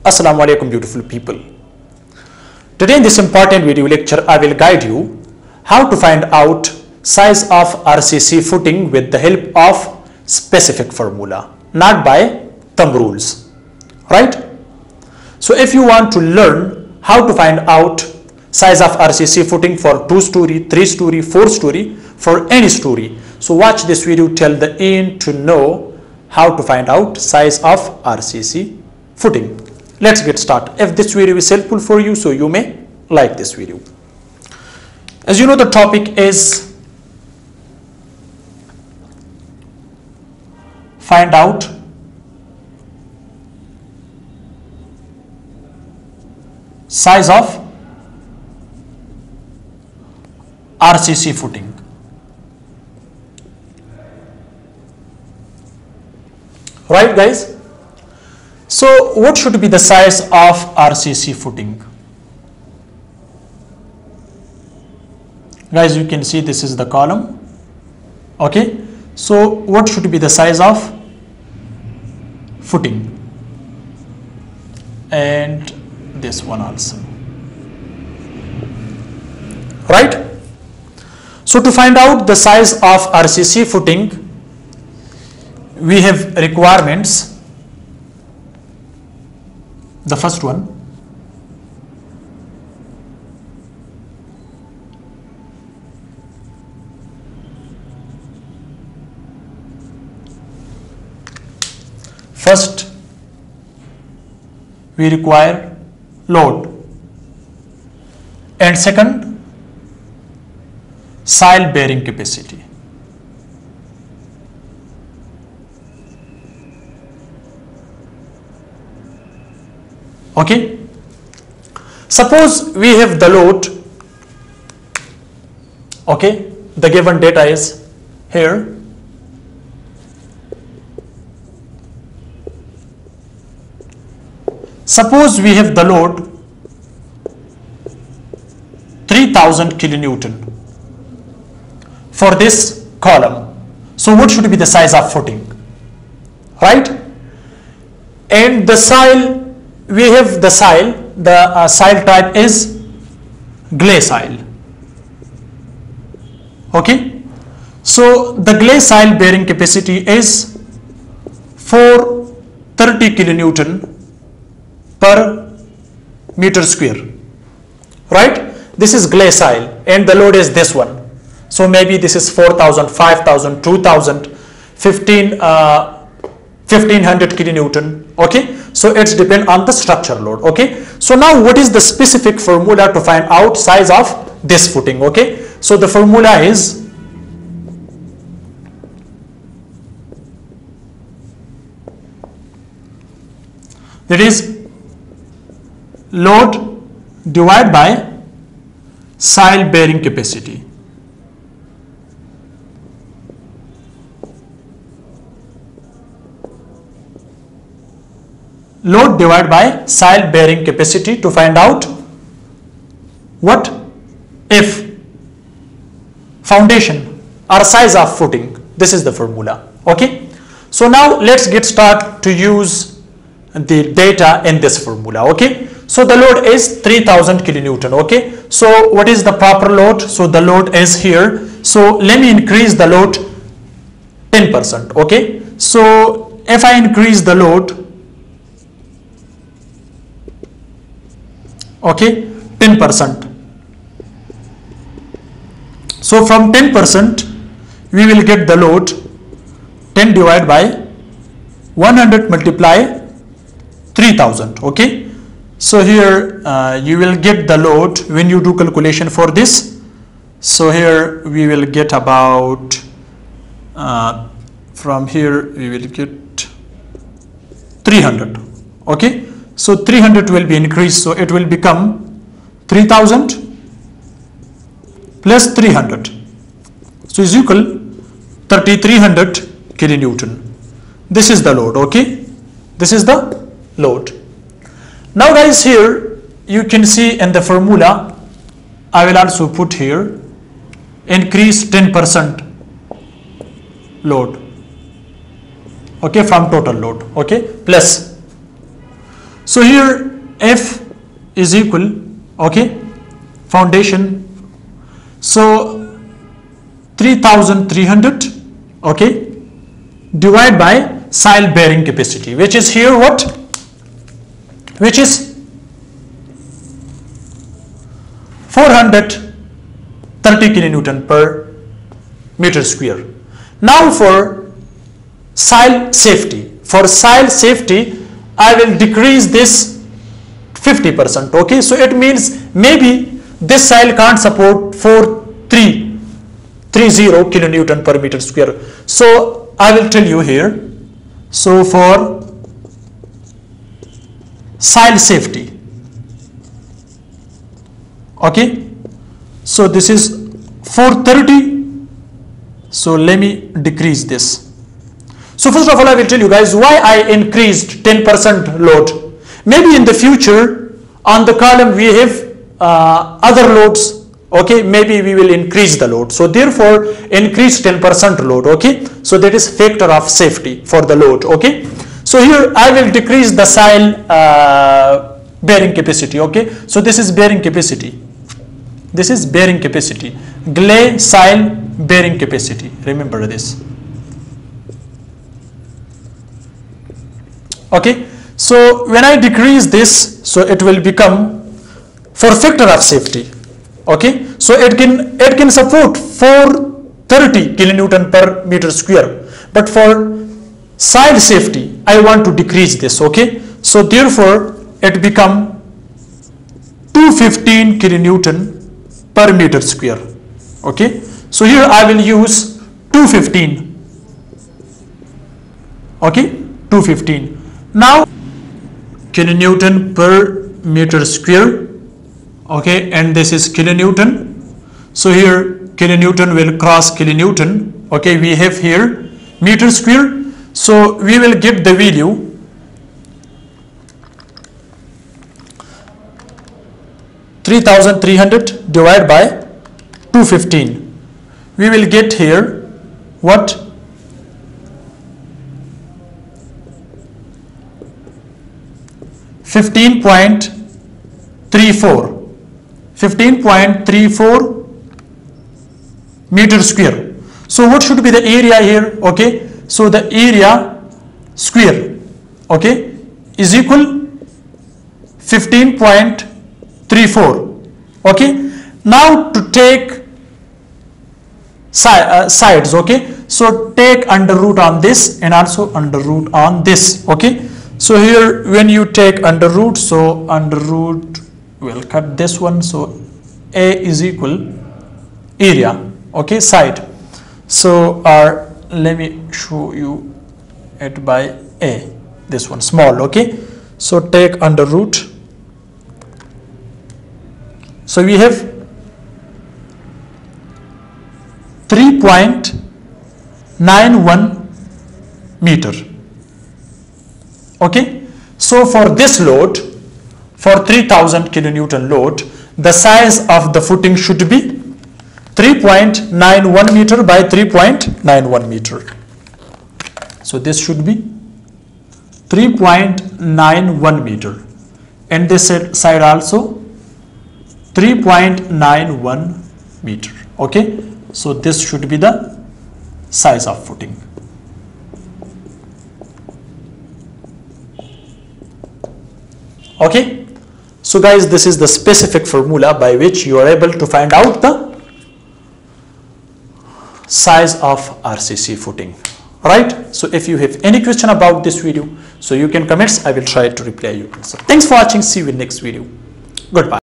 Assalamu alaikum beautiful people. Today in this important video lecture I will guide you how to find out size of RCC footing with the help of specific formula, not by thumb rules, right? So if you want to learn how to find out size of RCC footing for 2-story, 3-story, 4-story, for any story, so watch this video till the end to know how to find out size of RCC footing. Let's get started. If this video is helpful for you, so you may like this video. As you know, the topic is find out size of RCC footing. Right, guys? So what should be the size of RCC footing? Guys, you can see this is the column. Okay, so what should be the size of footing? And this one also. Right? So to find out the size of RCC footing, we have requirements. The first one, first we require load, and second soil bearing capacity. Okay, suppose we have the load. Okay, the given data is here. Suppose we have the load 3000 kilonewton for this column. So what should be the size of footing? Right? And the soil, we have the soil, the soil type is glacial. Okay, so the glacial bearing capacity is 430 kilonewton per meter square, right? This is glacial and the load is this one. So maybe this is 4000, 5000, 2000, 1500 kilonewton. Okay, so it's depend on the structure load. Okay, so now what is the specific formula to find out size of this footing? Okay, so the formula is that is load divided by soil bearing capacity. Load divided by soil bearing capacity to find out what if foundation or size of footing. This is the formula. Okay, so now let's get started to use the data in this formula. Okay, so the load is 3000 kilonewton. Okay, so what is the proper load? So the load is here. So let me increase the load 10%. Okay, so if I increase the load, okay, 10%. So from 10% we will get the load 10 divided by 100 multiply 3000. Okay, so here you will get the load when you do calculation for this. So here we will get about from here we will get 300. Okay, so 300 will be increased, so it will become 3000 plus 300, so is equal 3300 kilonewton. This is the load. Okay, this is the load. Now guys, here you can see in the formula I will also put here increase 10% load, okay, from total load, okay, plus. So here F is equal, okay, foundation, so 3300, okay, divided by soil bearing capacity, which is here what? Which is 430 kilonewton per meter square. Now for soil safety, I will decrease this 50%, okay. So it means maybe this soil can't support 430 kilonewton per meter square. So I will tell you here, so for soil safety, okay, so this is 430, so let me decrease this. So first of all, I will tell you guys why I increased 10% load. Maybe in the future on the column we have other loads, okay, maybe we will increase the load, so therefore increase 10% load, okay. So that is factor of safety for the load, okay. So here I will decrease the soil bearing capacity, okay. So this is bearing capacity, this is bearing capacity, Gley soil bearing capacity, remember this, okay. So when I decrease this, so it will become, for factor of safety, okay, so it can support 430 kilonewton per meter square, but for soil safety I want to decrease this, okay. So therefore it become 215 kilonewton per meter square, okay. So here I will use 215, okay, 215. Now kilonewton per meter square, okay, and this is kilonewton. So here kilonewton will cross kilonewton, okay, we have here meter square. So we will get the value 3300 divided by 215. We will get here what? 15.34 meter square. So what should be the area here, okay. So the area square, okay, is equal 15.34, okay. Now to take sides, okay, so take under root on this and also under root on this, okay. So here when you take under root, so under root will cut this one, so A is equal area, okay, side. So let me show you it by A, this one small, okay. So take under root, so we have 3.91 meter, okay. So for this load, for 3000 kilonewton load, the size of the footing should be 3.91 meter by 3.91 meter. So this should be 3.91 meter, and this side also 3.91 meter, okay. So this should be the size of footing. Okay, so guys, this is the specific formula by which you are able to find out the size of RCC footing, right? So if you have any question about this video, so you can comment, I will try to reply you. So thanks for watching, see you in next video, goodbye.